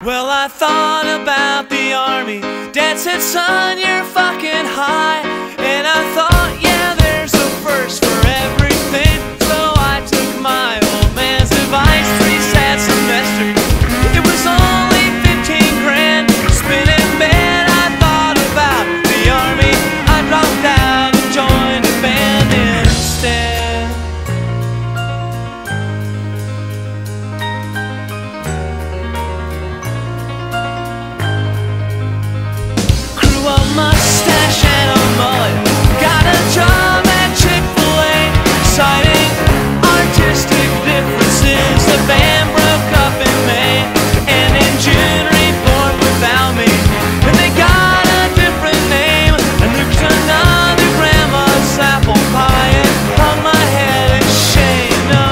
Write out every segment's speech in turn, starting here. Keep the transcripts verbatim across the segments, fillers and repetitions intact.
Well, I thought about the army. Dad said, son, you're fucking high. And I thought, yeah, there's a first for everything. So I took my old man's advice. Three sad semesters. It was only fifteen grand. Spinning bed, I thought about the army. I dropped out and joined a band instead. A mustache and a mullet, got a job at Chick-fil-A, citing artistic differences. The band broke up in May, and in June reborn without me. And they got a different name, and there's another grandma's apple pie, and hung my head in shame. No.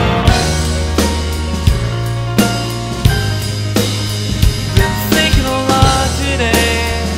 Been thinking a lot today.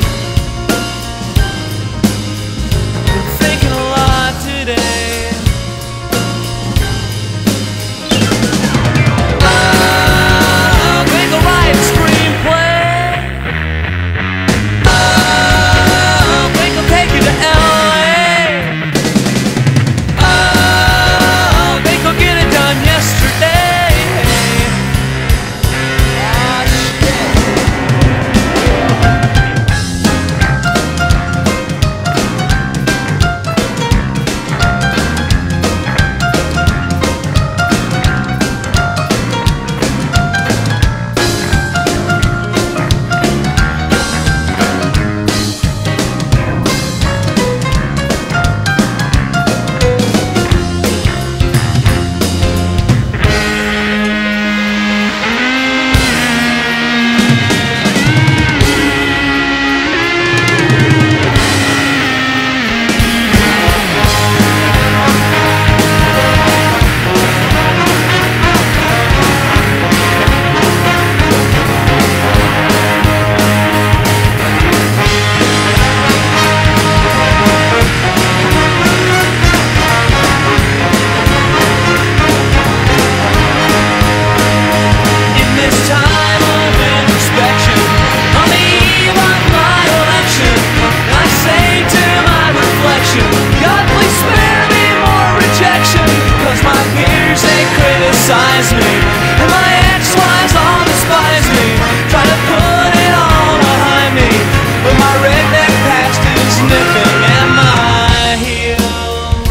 Criticize me, and my ex-wives all despise me. Try to put it all behind me, but my redneck past is nipping at my heels.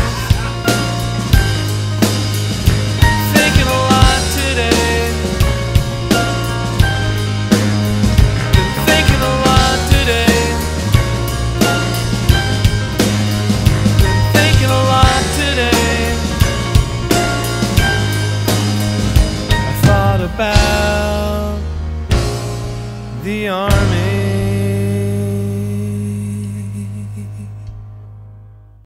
Thinking a lot today. Been thinking a lot today. Been thinking a lot today. About the army.